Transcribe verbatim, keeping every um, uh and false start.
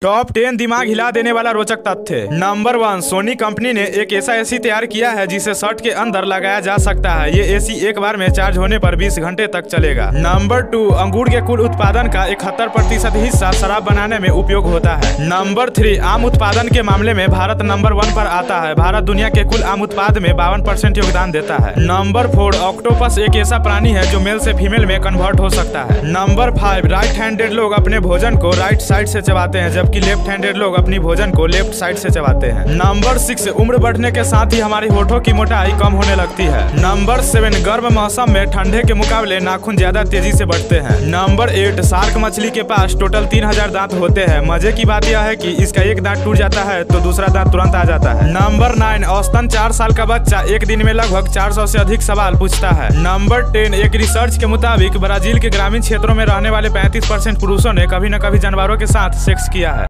Top ten दिमाग हिला देने वाला रोचक तथ्य। नंबर वन, सोनी कंपनी ने एक ऐसा एसी तैयार किया है जिसे शर्ट के अंदर लगाया जा सकता है। ये एसी एक बार में चार्ज होने पर बीस घंटे तक चलेगा। नंबर टू, अंगूर के कुल उत्पादन का इकहत्तर प्रतिशत हिस्सा शराब बनाने में उपयोग होता है। नंबर थ्री, आम उत्पादन के मामले में भारत नंबर वन पर आता है। भारत दुनिया के कुल आम उत्पाद में बावन परसेंट योगदान देता है। नंबर फोर, ऑक्टोपस एक ऐसा प्राणी है जो मेल से फीमेल में कन्वर्ट हो सकता है। नंबर फाइव, राइट हैंडेड लोग अपने भोजन को राइट साइड से चबाते हैं जबकि लेफ्ट हैंडेड लोग अपनी भोजन को लेफ्ट साइड से चबाते हैं। नंबर सिक्स, उम्र बढ़ने के साथ ही हमारी होठों की मोटाई कम होने लगती है। नंबर सेवन, गर्म मौसम में ठंडे के मुकाबले नाखून ज्यादा तेजी से बढ़ते हैं। नंबर एट, शार्क मछली के पास टोटल तीन हजार दांत होते हैं। मजे की बात यह है कि इसका एक दांत टूट जाता है तो दूसरा दांत तुरंत आ जाता है। नंबर नाइन, औसतन चार साल का बच्चा एक दिन में लगभग चार सौ से अधिक सवाल पूछता है। नंबर टेन, एक रिसर्च के मुताबिक ब्राजील के ग्रामीण क्षेत्रों में रहने वाले पैंतीस परसेंट पुरुषों ने कभी न कभी जानवरों के साथ सेक्स किया है।